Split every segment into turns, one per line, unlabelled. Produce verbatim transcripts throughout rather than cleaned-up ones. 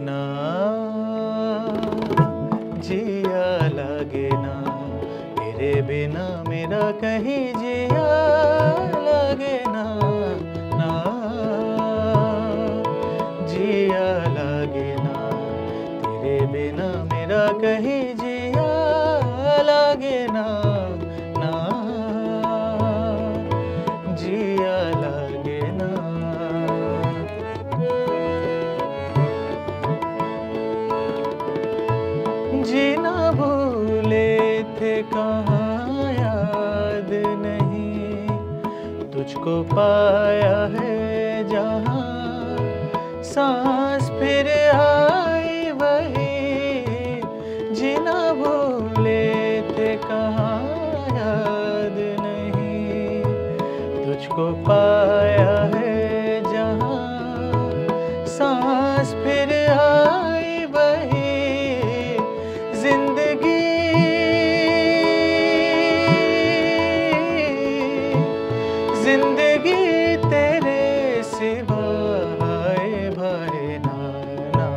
ना, जिया लागे ना, तेरे बिना मेरा कहीं जिया लागे ना, ना जिया लागे ना, तेरे बिना मेरा कहीं जिया लागे ना, ना जिया लागे ना। जीना भूले थे कहाँ याद नहीं, तुझको पाया है जहाँ, सांस फिर आई वही। जीना भूले थे कहाँ याद नहीं, तुझको पाया है जहाँ, सांस फिर आई वही। जिंदगी जिंदगी तेरे सिवा हाय भाए ना, ना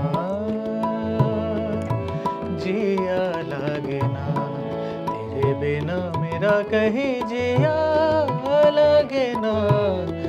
जिया लागे ना, तेरे बिना मेरा कहीं जिया लागे ना।